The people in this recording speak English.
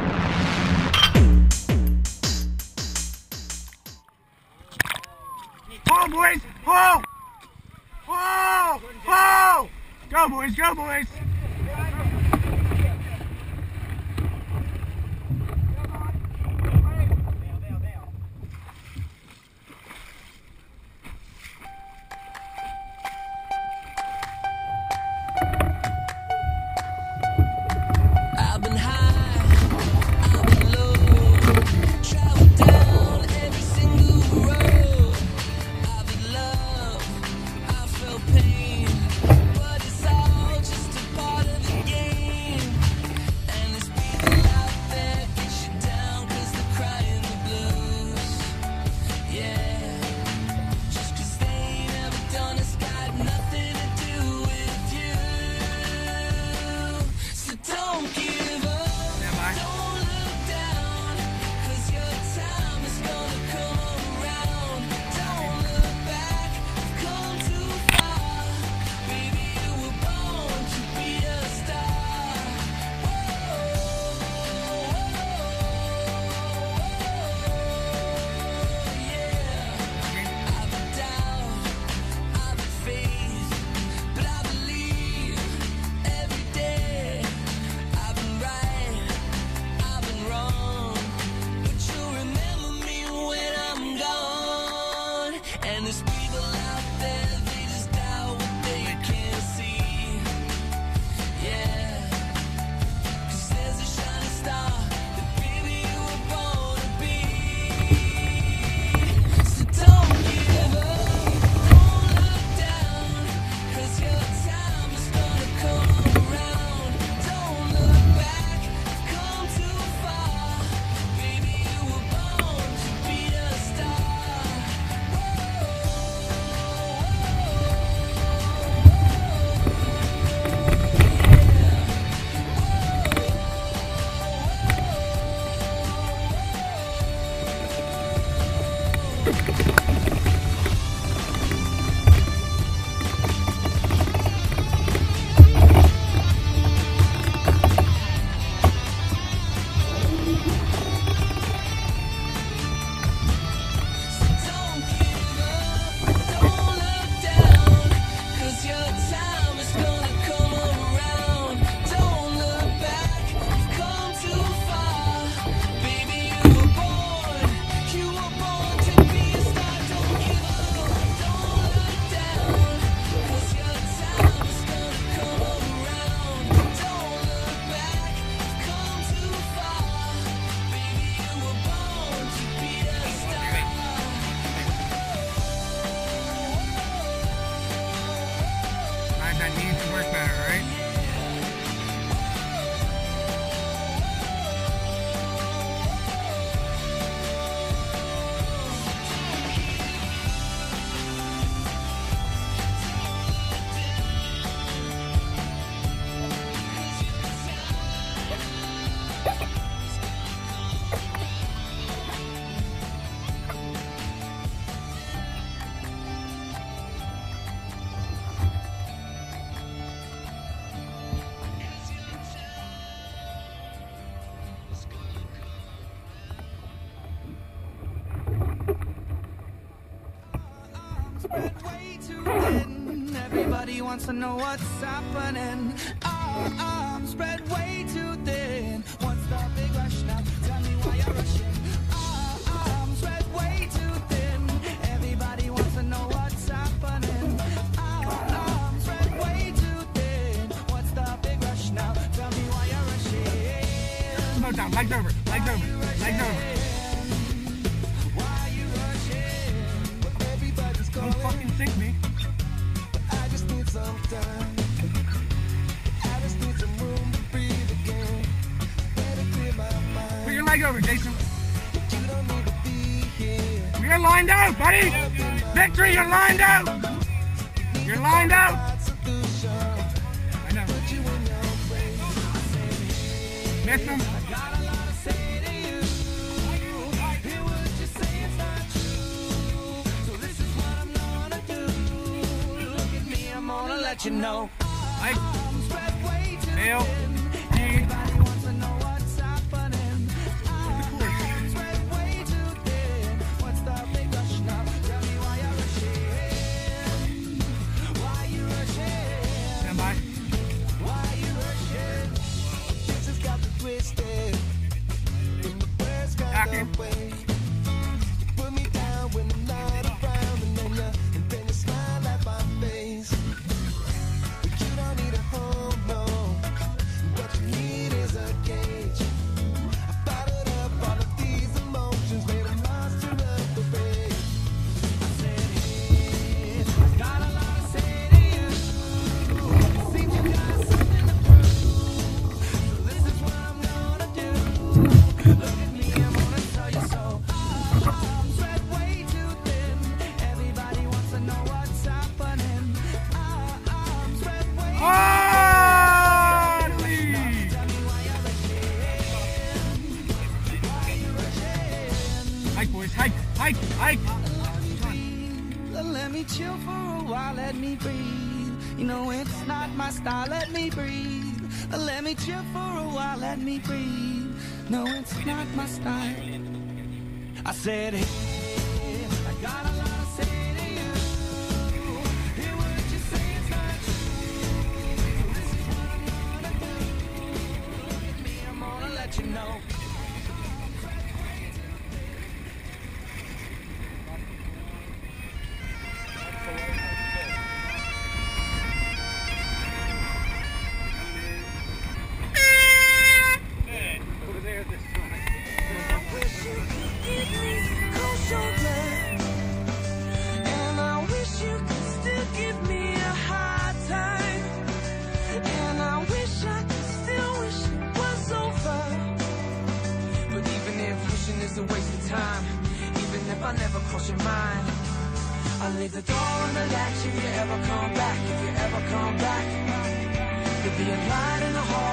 Pull, boys! Pull! Pull! Pull! Go, boys! Go, boys! That needs to work better, right? Everybody wants to know what's happening. Our arms spread way too thin. What's the big rush now? Tell me why you're rushing. Our arms spread way too thin. Everybody wants to know what's happening. Our arms spread way too thin. What's the big rush now? Tell me why you're rushing. Slow down, legs over, legs over, legs over. Why you rushing? Everybody's going. Don't fucking sink me. Some time. I just need some room to breathe again. Better clear my mind. Put your leg over, Jason. You don't need to be here. You're lined out, buddy. Victory, you're lined out. You're lined out. I know. Miss him. Let you know. Mike. Bill. G. Everybody wants to know what's happening. twisted. When the birds got away, you put me down when I'm not around, and then you smile at my face. But you don't need a home, no. What you need is a cage. I bottled up all of these emotions, made a monster of the rain. I said, hey, I got a lot to say to you. Seems you got something to prove. So this is what I'm gonna do. Look at me, I'm gonna tell you so. I'm spread way too thin. Everybody wants to know what's happening. I'm spread way too thin. Hike, boys, hike, hike, hike. Let me chill for a while, let me breathe. You know it's not my style, let me breathe. Let me chill for a while, let me breathe. No, it's not my style. I said, hey, I got a lot to say to you. Hear what you say, it's not true. This is what I'm gonna do. Look at me, I'm gonna let you know. Over there, this And I wish you could still give me a hard time. And I wish I could still wish it was over. But even if wishing is a waste of time, even if I never cross your mind, I'll leave the door on the latch if you ever come back, if you ever come back. You'll be a light in the hall.